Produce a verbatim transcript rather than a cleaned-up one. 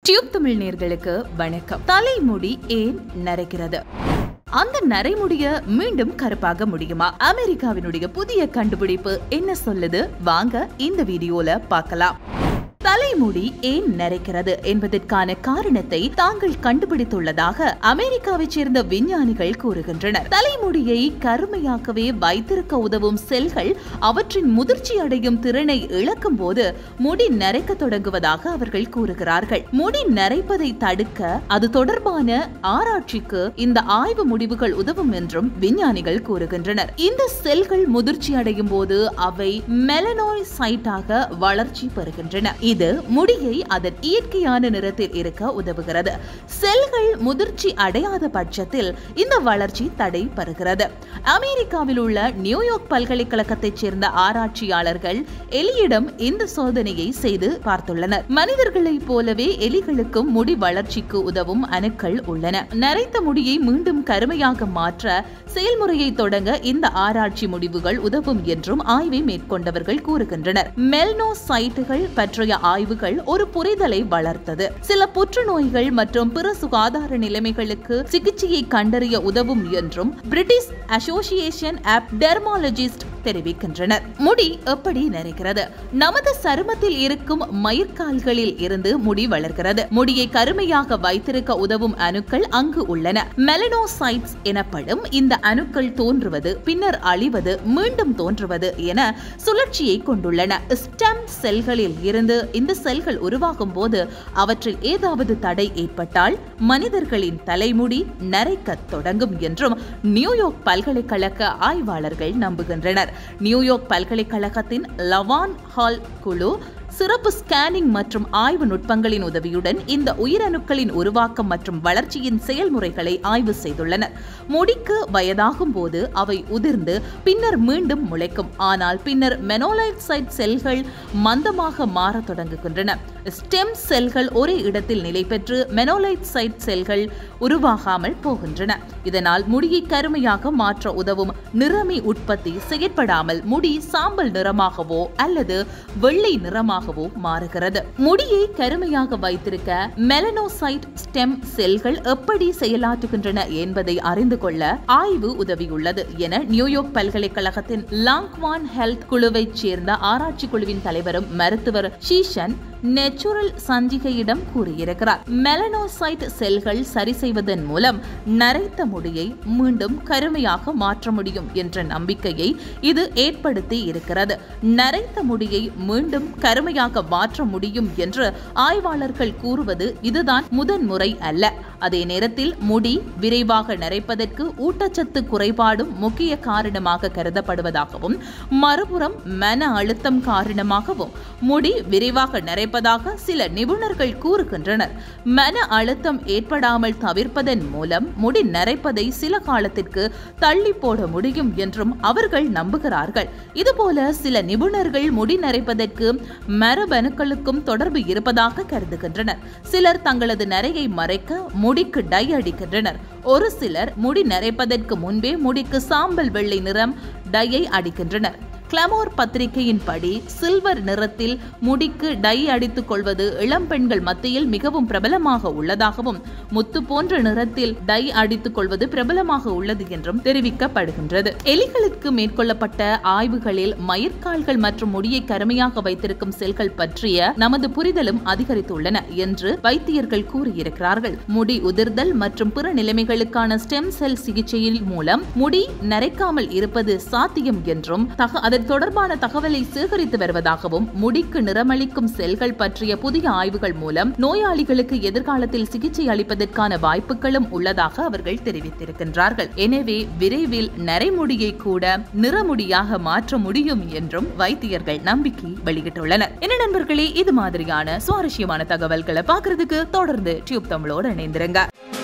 Tube Tamil நேயர்களுக்கு வணக்கம். தலைமுடி ஏன் நரைக்கிறது? அந்த நரைமுடிய மீண்டும் கருப்பாக முடியுமா? அமெரிக்காவினுடைய புதிய கண்டுபிடிப்பு என்ன சொல்லுது? வாங்க இந்த வீடியோல பார்க்கலாம். தலைமுடி ஏன் நரைக்கிறது என்பதற்கான காரணத்தை தாங்கள் கண்டுபிடித்துள்ளதாக அமெரிக்காவைச் சேர்ந்த விஞ்ஞானிகள் கூறுகின்றனர். தலைமுடியை கருமையாக்கவே வைத்திருக்க உதவும் செல்கள் அவற்றின் முதிர்ச்சி அடையும் திறனை இழக்கும் போது முடி நரைக்க தொடங்குவதாக அவர்கள் கூறுகிறார்கள். முடி நரைப்பதை தடுக்க அது தொடர்பான ஆராய்ச்சிக்கு இந்த ஆய்வு முடிவுகள் உதவும் என்றும் விஞ்ஞானிகள் கூறுகின்றனர். இந்த செல்கள் முதிர்ச்சி அடையும் போது அவை மெலனோசைட்டாக வளர்ச்சி பெறுகின்றன. இது முடியை அதன் இயற்கையான நிறத்தில் இருக்க உதவுகிறது. செல்கள் முதிர்ச்சி அடையாத பட்சத்தில் இந்த வளர்ச்சி தடை பெறுகிறது. அமெரிக்காவில் உள்ள நியூயார்க் பல்கலைக்கழகத்தைச் சேர்ந்த ஆராய்ச்சியாளர்கள் எலியிடம் இந்த சோதனையை செய்து பார்த்துள்ளனர். மனிதர்களைப் போலவே எலிகளுக்கும் முடி வளர்ச்சிக்கு உதவும் அணுக்கள் உள்ளன. நரைத்த முடியை மீண்டும் கருமையாக மாற்ற செயல்முறையை தொடங்க இந்த ஆராய்ச்சி முடிவுகள் உதவும் என்றும் ஆய்வை மேற்கொண்டவர்கள் கூறுகின்றனர். மெலனோசைட்டுகள் பற்றிய ஆய்வுகள் ஒரு புரிதலை வளர்த்தது. சில புற்றுநோய்கள் மற்றும் பிற சுகாதார நிலைமைகளுக்கு சிகிச்சையை கண்டறிய உதவும் என்றும் பிரிட்டிஷ் அசோசியேஷன் ஆஃப் டெர்மாலஜிஸ்ட் தெரிவிக்கின்றனர். முடி எப்படி நரைக்கிறது? நமது சருமத்தில் இருக்கும் மயிர்கால்களில் இருந்து முடி வளர்கிறது. முடியை கருமையாக வைத்திருக்க உதவும் அணுக்கள் அங்கு உள்ளன. மெலனோசைட்ஸ் எனப்படும் இந்த அணுக்கள் தோன்றுவது, பின்னர் அழிவது, மீண்டும் தோன்றுவது என சுழற்சியை கொண்டுள்ளன. ஸ்டெம் செல்களில் இருந்து இந்த செல்கள் உருவாகும் போது அவற்றில் ஏதாவது தடை ஏற்பட்டால் மனிதர்களின் தலைமுடி நரைக்க தொடங்கும் என்றும் நியூயார்க் பல்கலைக்கழக ஆய்வாளர்கள் நம்புகின்றனர். நியூயார்க் பல்கலைக்கழகத்தின் லவான் ஹால் குழு சிறப்பு ஸ்கேனிங் மற்றும் ஆய்வு நுட்பங்களின் உதவியுடன் இந்த உயிரணுக்களின் உருவாக்கம் மற்றும் வளர்ச்சியின் செயல்முறைகளை ஆய்வு செய்துள்ளனர். முடிக்கு வயதாகும் போது அவை உதிர்ந்து பின்னர் மீண்டும் முளைக்கும். ஆனால் பின்னர் மெலனோசைட் செல்கள் மந்தமாக மாற தொடங்குகின்றன. ஸ்டெம் செல்கள் ஒரே இடத்தில் நிலை பெற்று மெலனோசைட் செல்கள் உருவாகாமல் போகின்றன. இதனால் முடியை கருமையாக மாற்ற உதவும் நிறமி உற்பத்தி செயற்படாமல் முடி சாம்பல் நிறமாகவோ அல்லது வெள்ளை நிறமாக மாறுகிறது. முடியை கருமையாக வைத்திருக்க மெலனோசைட் ஸ்டெம் செல்கள் எப்படி செயலாற்றுகின்றன என்பதை அறிந்து கொள்ள ஆய்வு உதவியுள்ளது என நியூயார்க் பல்கலைக்கழகத்தின் லாங்வான் ஹெல்த் குழுவைச் சேர்ந்த ஆராய்ச்சி குழுவின் தலைவரும் மருத்துவர் ஷீஷன் நேச்சுரல் சஞ்சிகையிடம் கூறியிருக்கிறார். மெலனோசைட் செல்கள் சரி செய்வதன் மூலம் நரைத்த முடியை மீண்டும் கருமையாக மாற்ற முடியும் என்ற நம்பிக்கையை இது ஏற்படுத்தி இருக்கிறது. நரைத்த முடியை மீண்டும் கருமையாக மாற்ற முடியும் என்று ஆய்வாளர்கள் கூறுவது இதுதான் முதன்முறை அல்ல. அதே நேரத்தில் முடி விரைவாக நரைப்பதற்கு ஊட்டச்சத்து குறைபாடும் முக்கிய காரணமாக கருதப்படுவதாகவும், மறுபுறம் மன அழுத்தம் காரணமாகவும் முடி விரைவாக நரைப்பதாக சில நிபுணர்கள் கூறுகின்றனர். மன அழுத்தம் ஏற்படாமல் தவிர்ப்பதன் மூலம் முடி நரைப்பதை சில காலத்திற்கு தள்ளி போட முடியும் என்றும் அவர்கள் நம்புகிறார்கள். இதுபோல சில நிபுணர்கள் முடி நரைப்பதற்கு மரபணுக்களுக்கும் தொடர்பு இருப்பதாக கருதுகின்றனர். சிலர் தங்களது நரையை மறைக்க முடிக்கு டை அடிக்கின்றனர். ஒரு சிலர் முடி நரைப்பதற்கு முன்பே முடிக்கு சாம்பல் வெள்ளை நிறம் டையை அடிக்கின்றனர். கிளாமோர் பத்திரிகையின் படி சில்வர் நிறத்தில் முடிக்கு டை அடித்துக் கொள்வது இளம் பெண்கள் மத்தியில் மிகவும் பிரபலமாக உள்ளதாகவும், முத்து போன்ற நிறத்தில் டை அடித்துக் கொள்வது பிரபலமாக உள்ளது என்றும் தெரிவிக்கப்படுகின்றது. எலிகளுக்கு மேற்கொள்ளப்பட்ட ஆய்வுகளில் மயிர்கால்கள் மற்றும் முடியை கருமையாக வைத்திருக்கும் செல்கள் பற்றிய நமது புரிதலும் அதிகரித்துள்ளன என்று வைத்தியர்கள் கூறியிருக்கிறார்கள். முடி உதிர்தல் மற்றும் பிற நிலைமைகளுக்கான ஸ்டெம் செல் சிகிச்சையின் மூலம் முடி நரைக்காமல் இருப்பது சாத்தியம் என்றும் அதன் தொடர்பான தகவலை சேகரித்து வருவதாகவும், முடிக்கு நிறமளிக்கும் செல்கள் பற்றிய புதிய ஆய்வுகள் மூலம் நோயாளிகளுக்கு எதிர்காலத்தில் சிகிச்சை அளிப்பதற்கான வாய்ப்புகளும் உள்ளதாக அவர்கள் தெரிவித்திருக்கின்றார்கள். எனவே விரைவில் நரைமுடியை கூட நிறமுடியாக மாற்ற முடியும் என்றும் வைத்தியர்கள் நம்பிக்கை வெளியிட்டுள்ளனர். என்ன நண்பர்களே, இது மாதிரியான சுவாரஸ்யமான தகவல்களை பார்க்கறதுக்கு தொடர்ந்து டியூப் தமிழோடு இணைந்திருங்க.